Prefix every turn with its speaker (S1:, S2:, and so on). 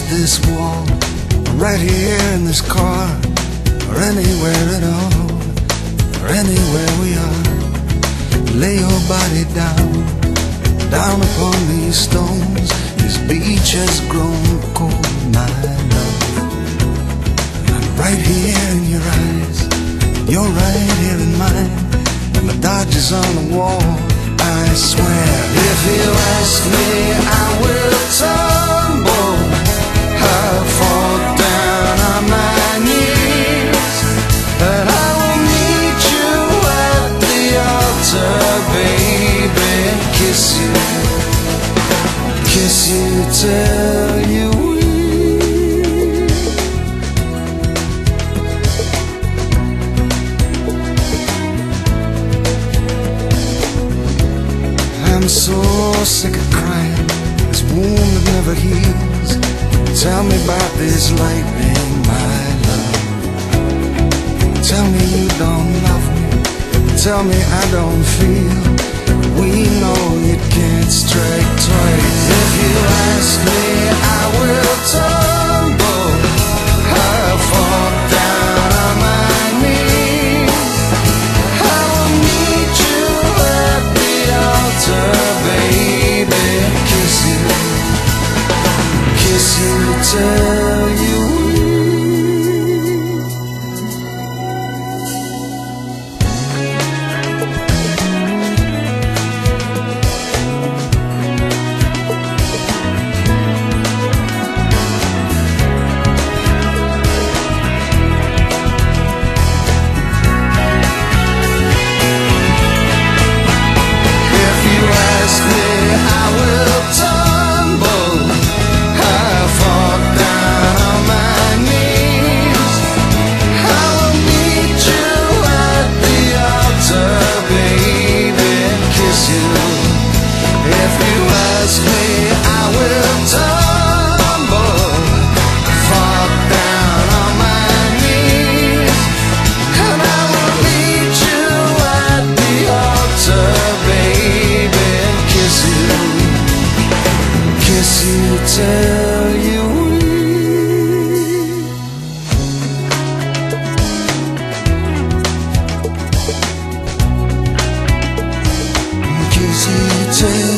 S1: this wall, or right here in this car, or anywhere at all, or anywhere we are. Lay your body down, down upon these stones. This beach has grown cold, my love. I'm right here in your eyes, you're right here in mine. And the Dodgers on the wall, I swear. If you ask me, I will tumble, I'll fall down on my knees, but I will meet you at the altar, baby. Kiss you till you weep. I'm so sick of crying, this wound that never heals. Tell me about this lightning, my love. Tell me you don't love me, tell me I don't feel. We know you can't strike twice. If you ask me, I will tumble, I'll fall down on my knees. I will meet you at the altar, baby. Kiss you till you tell you kiss you till